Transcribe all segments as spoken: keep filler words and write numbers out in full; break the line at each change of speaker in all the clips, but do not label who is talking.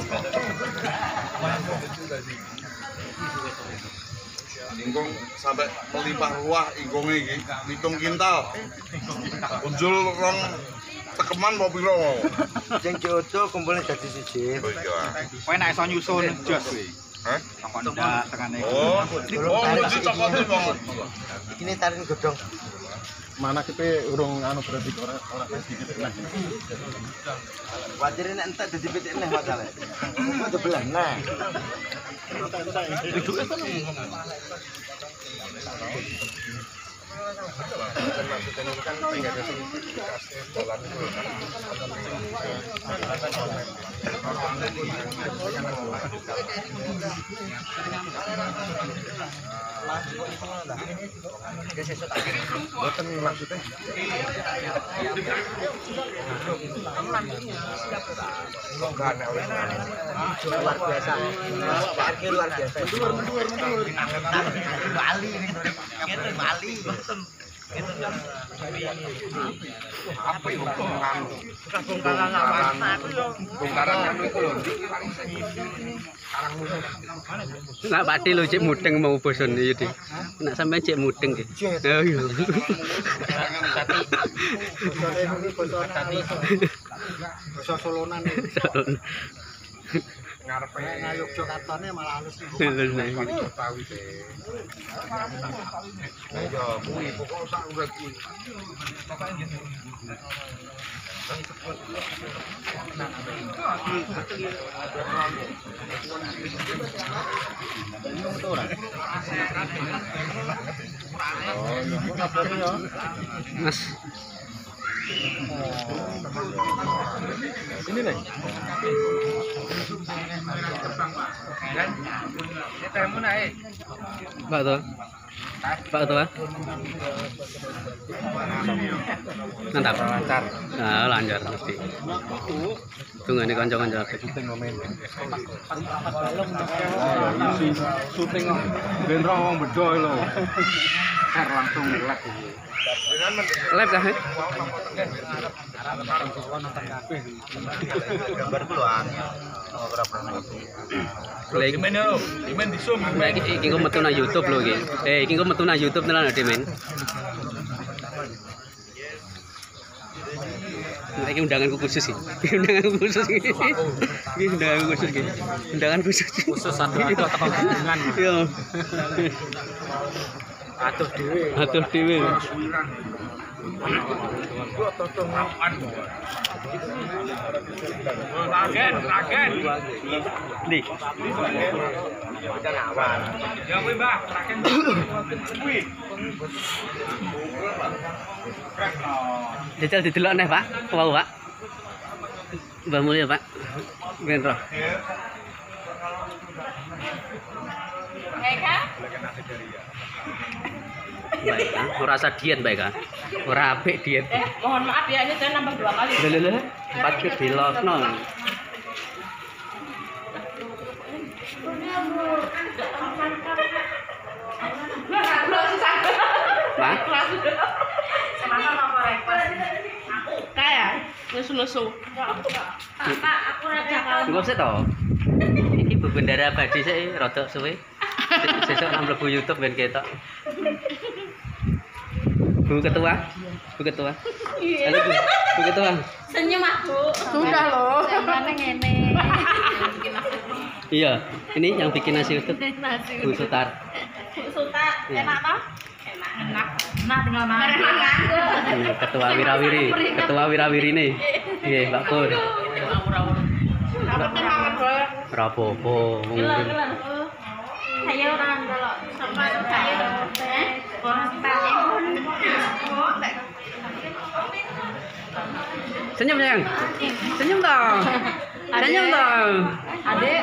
Ingkung sampai melimpah ruah ingkungnya iki pitung kintal. Unjul rong tekeman mau piro mau?
Sing jodoh kumpulnya dadi siji.
Oh iya.
Kowe nek iso nyusun jos kuwi.
Hah?
Takon ndak tengane.
Oh, oh mesti cokot banget.
Ini taring godhong.
Mana kita urung anu berarti ora ora sedikit lah.
Wajar nek entek dadi pitik neh masalah. Kok debelah nah.
Duduke kan boten maksudnya
Luar biasa. Parkir luar biasa. Mendur mendur mendur. Bali ini. Bali.
Apa itu bongkaran?
Bongkaran apa?
Bongkaran anu iku lho.
Nak pati lho cek mudeng mau boson iki, Dik. Nak sampean cek mudeng iki. Oh iya.
Bosone muni bosone basa Solonan iki. Ngarepe ngayuk Jokartane malah halus iki.
Tahu deh. Ya, kuwi pokok sak urip kuwi.
Mas.
ini nih.
Pak tuh. Pak tuh. Mantap.
Lancar.
Nah, lancar mesti. Tunggu nih kanca-kanca.
Syuting momen. Syuting kok. Gendro wong bedo lho.
Kar langsung live iki.
Live kah?
Gambar peluang. Ora pernah.
Lagi
Gimana lo? Gimana di zoom?
lagi iki kok metu nang YouTube lho iki. Eh, iki kok metu nang YouTube tenan lho, men. Nah, ini undanganku khusus sih. Undanganku khusus iki. Ini undanganku khusus iki. Undangan khusus.
Khusus satu atau hubungan.
Yo.
Atuh dhewe.
Atuh dhewe.
Agen, agen.
Di.
Ya kuwi, Mbah, agen. Kuwi.
Jajal didelok neh, Pak. Wow, Pak. Mbah Mulya, Pak. Gendro.
Eka?
Baik, ah. Ora rasa diet, baik, ah. Ora apik diet.
Eh, mohon maaf ya, ini saya nambah dua kali.
Lho lho lho. Empat ke dilokno. Pak?
Sama-sama apa repot? Kayak nusu-nusu. Pak, aku raja kalau
Engko sik to. Iki Bu Bendara Abadi sik rada suwe. Sesuk nang mlebu YouTube ben ketok. Bu Ketua. Bu Ketua. Halo Bu. Bu Ketua.
senyum aku. Sudah loh. Sampai ngene.
Iya, ini yang bikin nasi uduk Bu Sutar.
Bu Sutar,
Iya.
enak toh? Enak. Enak. Enak tinggal makan. Enak.
Iya, Ketua Wirawiri, Ketua Wirawiri nih. Iya, Mbak Pur.
Apa sih makan boleh?
Rapopo.
Gila, gila. Saya orang kalau sampai saya eh orang tahun.
Senyum sayang. Senyum dong. Senyum dong.
Adek.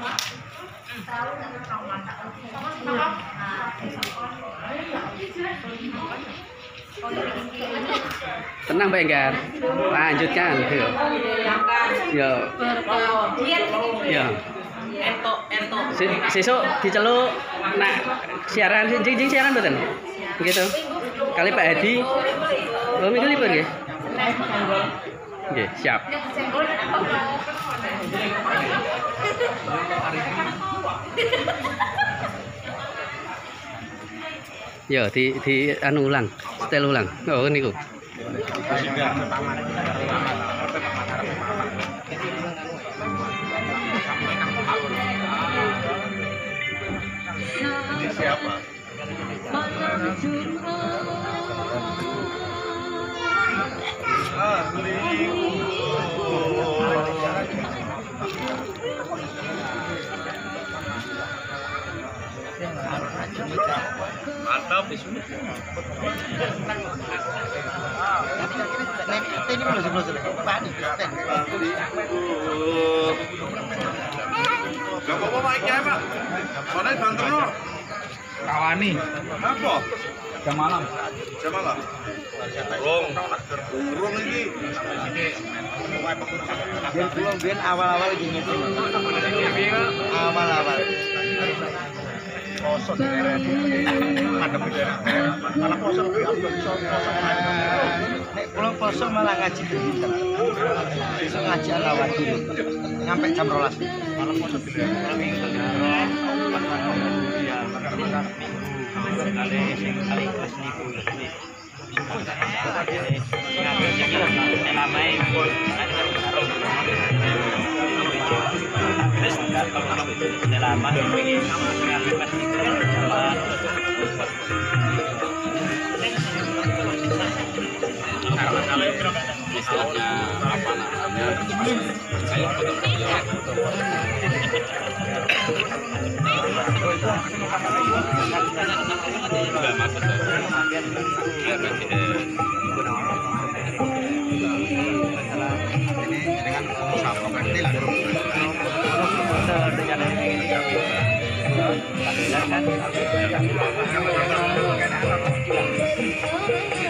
Tenang Mbak Enggar. Lanjutkan. Yo. Yo.
Diet.
Yo.
Ento, ento.
Se- Sesuk diceluk nak siaran jing jing siaran mboten? Begitu. Kali Pak Hadi. Oh, minggu libur nggih. Oke, siap. Yo, di di anu ulang, setel ulang. Oh, niku.
Ini siapa?
Mantap.
Ini belum sebelum sebelum Pak di
Gak apa-apa Pak Iki Pak. Soalnya banter no.
Kawani.
Apa?
Jam malam.
Jam malam. Urung. Urung iki.
Biar pulang biar awal-awal gini tuh. Awal-awal. Kosong di daerah madem di daerah malah kosong kosong nek pulang kosong malah ngaji pinter bisa ngaji alawat dulu sampai jam rolas malah kosong di daerah
istilahnya apa namanya kayak foto nggak maksud biar presiden
dengan sama berarti lah dengan